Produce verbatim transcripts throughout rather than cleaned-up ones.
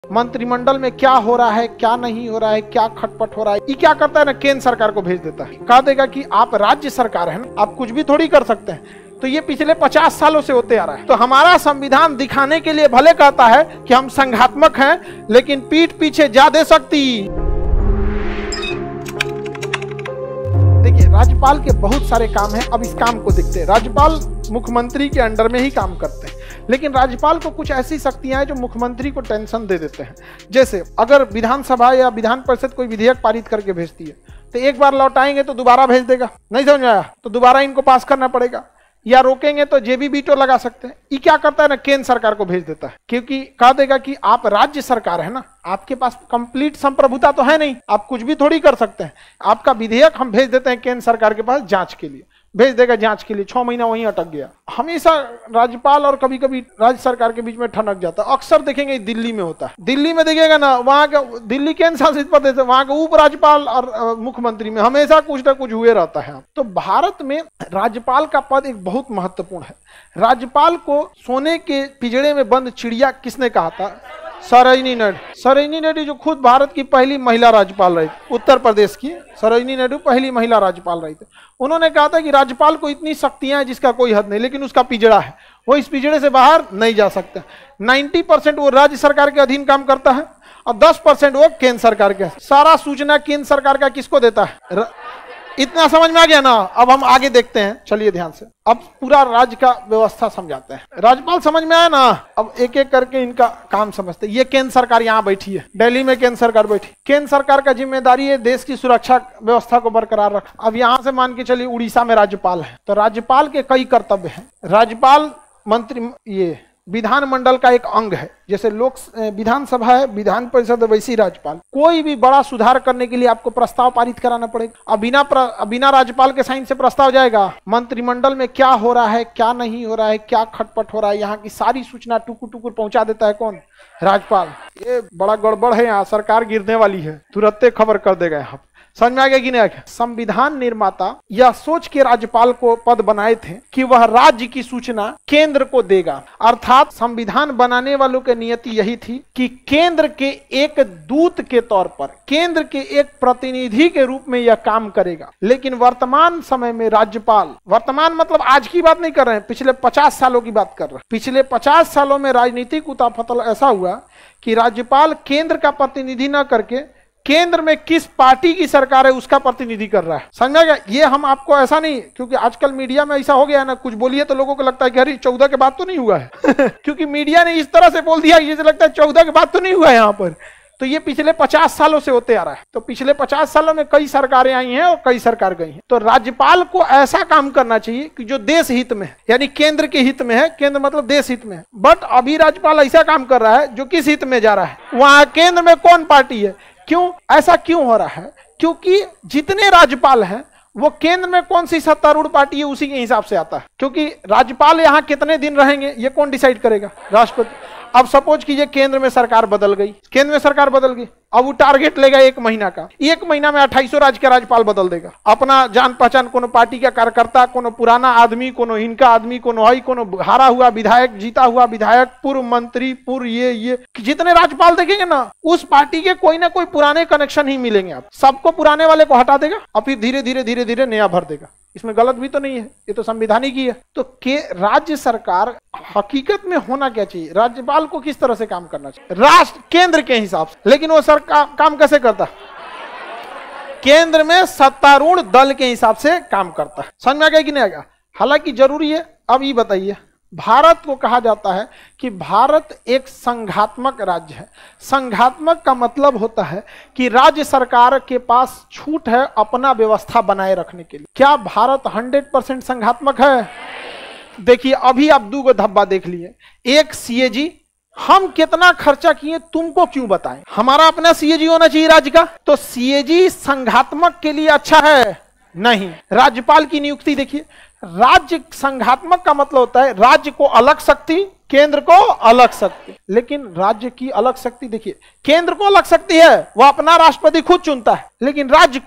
मंत्रिमंडल में क्या हो रहा है, क्या नहीं हो रहा है, क्या खटपट हो रहा है, ये क्या करता है ना, केंद्र सरकार को भेज देता है। कह देगा कि आप राज्य सरकार है ना, आप कुछ भी थोड़ी कर सकते हैं। तो ये पिछले पचास सालों से होते आ रहा है। तो हमारा संविधान दिखाने के लिए भले कहता है कि हम संघात्मक हैं, लेकिन पीठ पीछे जा दे सकती। देखिए, राज्यपाल के बहुत सारे काम हैं। अब इस काम को देखते हैं। राज्यपाल मुख्यमंत्री के अंडर में ही काम करते हैं, लेकिन राज्यपाल को कुछ ऐसी शक्तियां हैं जो मुख्यमंत्री को टेंशन दे देते हैं। जैसे अगर विधानसभा या विधान परिषद कोई विधेयक पारित करके भेजती है, तो एक बार लौटाएंगे तो दोबारा भेज देगा, नहीं समझ आया तो दोबारा इनको पास करना पड़ेगा, या रोकेंगे तो जेबी वीटो लगा सकते हैं। ये क्या करता है ना, केंद्र सरकार को भेज देता है, क्योंकि कह देगा कि आप राज्य सरकार है ना, आपके पास कंप्लीट संप्रभुता तो है नहीं, आप कुछ भी थोड़ी कर सकते हैं। आपका विधेयक हम भेज देते हैं केंद्र सरकार के पास जांच के लिए, भेज देगा जांच के लिए, छह महीना वहीं अटक गया। हमेशा राज्यपाल और कभी कभी राज्य सरकार के बीच में ठनक जाता है। अक्सर देखेंगे दिल्ली में होता है। दिल्ली में देखिएगा ना, वहाँ का दिल्ली केंद्र शासित प्रदेश है, वहाँ के उपराज्यपाल और मुख्यमंत्री में हमेशा कुछ ना कुछ हुए रहता है। तो भारत में राज्यपाल का पद एक बहुत महत्वपूर्ण है। राज्यपाल को सोने के पिंजड़े में बंद चिड़िया किसने कहा था? सरोजिनी नायडू। सरोजिनी नायडू जो खुद भारत की पहली महिला राज्यपाल रही, उत्तर प्रदेश की सरोजिनी नायडू पहली महिला राज्यपाल रही थी। उन्होंने कहा था कि राज्यपाल को इतनी शक्तियां हैं जिसका कोई हद नहीं, लेकिन उसका पिंजड़ा है, वो इस पिंजड़े से बाहर नहीं जा सकता। नब्बे परसेंट वो राज्य सरकार के अधीन काम करता है और दस परसेंट वो केंद्र सरकार के। सारा सूचना केंद्र सरकार का किसको देता है? इतना समझ में आ गया ना? अब हम आगे देखते हैं, चलिए ध्यान से। अब पूरा राज्य का व्यवस्था समझाते हैं। राज्यपाल समझ में आया ना? अब एक एक करके इनका काम समझते हैं। ये केंद्र सरकार यहाँ बैठी है, दिल्ली में केंद्र सरकार बैठी। केंद्र सरकार का जिम्मेदारी है देश की सुरक्षा व्यवस्था को बरकरार रखना। अब यहाँ से मान के चलिए उड़ीसा में राज्यपाल है, तो राज्यपाल के कई कर्तव्य हैं। राज्यपाल मंत्री ये विधानमंडल का एक अंग है। जैसे लोक विधानसभा है, विधान परिषद, वैसी राज्यपाल। कोई भी बड़ा सुधार करने के लिए आपको प्रस्ताव पारित कराना पड़ेगा। अब बिना बिना राज्यपाल के साइन से प्रस्ताव जाएगा? मंत्रिमंडल में क्या हो रहा है, क्या नहीं हो रहा है, क्या खटपट हो रहा है, यहाँ की सारी सूचना टुकुर टुकुर पहुंचा देता है कौन? राज्यपाल। ये बड़ा गड़बड़ है, यहाँ सरकार गिरने वाली है, तुरंत खबर कर देगा। यहाँ समझ में आ गया कि नहीं आ गया? संविधान निर्माता यह सोच के राज्यपाल को पद बनाए थे कि वह राज्य की सूचना केंद्र को देगा। अर्थात संविधान बनाने वालों की नियति यही थी कि केंद्र के एक दूत के तौर पर, केंद्र के एक प्रतिनिधि के रूप में यह काम करेगा। लेकिन वर्तमान समय में राज्यपाल, वर्तमान मतलब आज की बात नहीं कर रहे हैं, पिछले पचास सालों की बात कर रहे हैं। पिछले पचास सालों में राजनीतिक उताफतल ऐसा हुआ कि राज्यपाल केंद्र का प्रतिनिधि न करके केंद्र में किस पार्टी की सरकार है उसका प्रतिनिधि कर रहा है। समझा गया? ये हम आपको ऐसा नहीं, क्योंकि आजकल मीडिया में ऐसा हो गया है ना, कुछ बोलिए तो लोगों को लगता है कि अरे चौदह के बाद तो नहीं हुआ है क्योंकि मीडिया ने इस तरह से बोल दिया, ये लगता है चौदह के बाद तो नहीं हुआ है यहाँ पर। तो ये पिछले पचास सालों से होते आ रहा है। तो पिछले पचास सालों में कई सरकारें आई हैं और कई सरकार गई हैं। तो राज्यपाल को ऐसा काम करना चाहिए कि जो देश हित में है, यानी केंद्र के हित में है, केंद्र मतलब देश हित में है। बट अभी राज्यपाल ऐसा काम कर रहा है जो किस हित में जा रहा है? वहां केंद्र में कौन पार्टी है? क्यों ऐसा क्यों हो रहा है? क्योंकि जितने राज्यपाल हैं वो केंद्र में कौन सी सत्तारूढ़ पार्टी है उसी के हिसाब से आता है। क्योंकि राज्यपाल यहाँ कितने दिन रहेंगे ये कौन डिसाइड करेगा? राष्ट्रपति। अब सपोज कीजिए केंद्र में सरकार बदल गई, केंद्र में सरकार बदल गई, अब वो टारगेट लेगा एक महीना का, एक महीना में अट्ठाईसों राज्य का राज्यपाल बदल देगा। अपना जान पहचान कोनो पार्टी का कार्यकर्ता, कोनो पुराना आदमी, कोनो इनका आदमी, कोनो हई, कोनो हारा हुआ विधायक, जीता हुआ विधायक, पूर्व मंत्री, पूर्व ये ये जितने राज्यपाल देखेंगे ना, उस पार्टी के कोई ना कोई पुराने कनेक्शन ही मिलेंगे। आप सबको पुराने वाले को हटा देगा और फिर धीरे धीरे धीरे धीरे नया भर देगा। इसमें गलत भी तो नहीं है, ये तो संवैधानिक ही है। तो के राज्य सरकार हकीकत में होना क्या चाहिए? राज्यपाल को किस तरह से काम करना चाहिए? राष्ट्र केंद्र के हिसाब से। लेकिन वो सरकार काम कैसे करता? केंद्र में सत्तारूढ़ दल के हिसाब से काम करता है। समझ में आ गया कि नहीं आ गया? हालांकि जरूरी है। अब ये बताइए, भारत को कहा जाता है कि भारत एक संघात्मक राज्य है। संघात्मक का मतलब होता है कि राज्य सरकार के पास छूट है अपना व्यवस्था बनाए रखने के लिए। क्या भारत सौ परसेंट संघात्मक है? देखिए, अभी आप दो गो धब्बा देख लिए। एक सीएजी, हम कितना खर्चा किए तुमको क्यों बताएं? हमारा अपना सीएजी होना चाहिए राज्य का। तो सीएजी संघात्मक के लिए अच्छा है? नहीं। राज्यपाल की नियुक्ति देखिए, राज्य संघात्मक का मतलब होता है राज्य को अलग शक्ति, केंद्र को अलग शक्ति। लेकिन राज्य की अलग शक्ति देखिए, केंद्र को अलग शक्ति है, वह अपना राष्ट्रपति खुद चुनता है, लेकिन राज्य को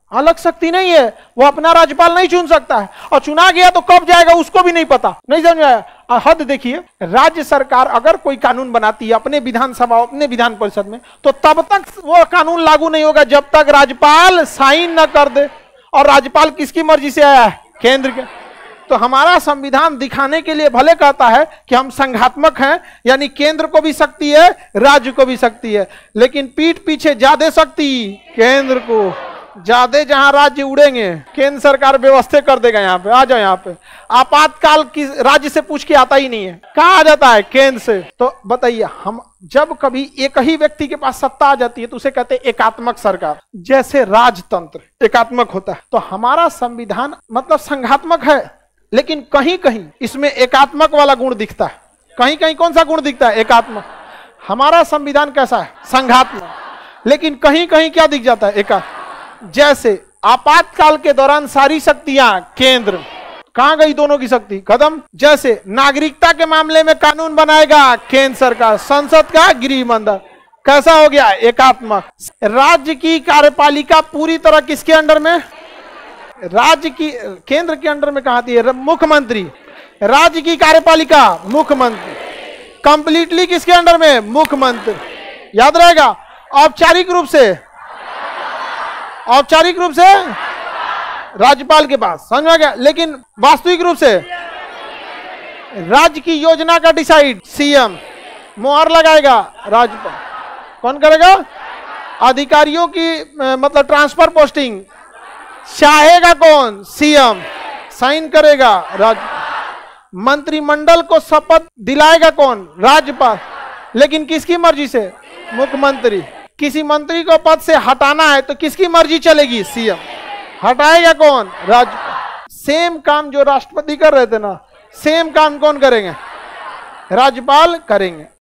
अलग शक्ति नहीं है, वो अपना राज्यपाल नहीं चुन सकता है, और चुना गया तो कब जाएगा उसको भी नहीं पता। नहीं समझ आया? हद देखिए, राज्य सरकार अगर कोई कानून बनाती है अपने विधानसभा अपने विधान परिषद में, तो तब तक वो कानून लागू नहीं होगा जब तक राज्यपाल साइन न कर दे। और राज्यपाल किसकी मर्जी से आया है? केंद्र के। तो हमारा संविधान दिखाने के लिए भले कहता है कि हम संघात्मक हैं, यानी केंद्र को भी शक्ति है राज्य को भी शक्ति है, लेकिन पीठ पीछे ज्यादा शक्ति केंद्र को, ज्यादा जहां राज्य उड़ेंगे केंद्र सरकार व्यवस्था कर देगा। यहाँ पे आ जाओ, यहाँ पे आपातकाल की राज्य से पूछ के आता ही नहीं है, कहाँ आ जाता है? केंद्र से। तो बताइए, हम जब कभी एक ही व्यक्ति के पास सत्ता आ जाती है तो उसे कहते हैं एकात्मक सरकार। जैसे राजतंत्र एकात्मक होता है, तो हमारा संविधान मतलब संघात्मक है, लेकिन कहीं कहीं इसमें एकात्मक वाला गुण दिखता है। कहीं कहीं कौन सा गुण दिखता है? एकात्मक। हमारा संविधान कैसा है? संघात्मक। लेकिन कहीं कहीं क्या दिख जाता है? एकात्मक। जैसे आपातकाल के दौरान सारी शक्तियां केंद्र, कहां गई दोनों की शक्ति? खत्म। जैसे नागरिकता के मामले में कानून बनाएगा केंद्र सरकार, संसद का गृह मंत्री, कैसा हो गया? एकात्मक। राज्य की कार्यपालिका पूरी तरह किसके अंडर में? राज्य की, केंद्र के अंडर में कहा आती है? मुख्यमंत्री। राज्य की कार्यपालिका मुख्यमंत्री, कंप्लीटली किसके अंडर में? मुख्यमंत्री। याद रहेगा। औपचारिक रूप से, औपचारिक रूप से राज्यपाल के पास, समझ में गया। लेकिन वास्तविक रूप से राज्य की योजना का डिसाइड सीएम, मोहर लगाएगा राज्यपाल। कौन करेगा? अधिकारियों की मतलब ट्रांसफर पोस्टिंग चाहेगा कौन? सीएम। साइन करेगा राज्य। मंत्रिमंडल को शपथ दिलाएगा कौन? राज्यपाल। लेकिन किसकी मर्जी से? मुख्यमंत्री। किसी मंत्री को पद से हटाना है तो किसकी मर्जी चलेगी? सीएम। हटाएगा कौन? राज्यपाल। सेम काम जो राष्ट्रपति कर रहे थे ना, सेम काम कौन करेंगे? राज्यपाल करेंगे।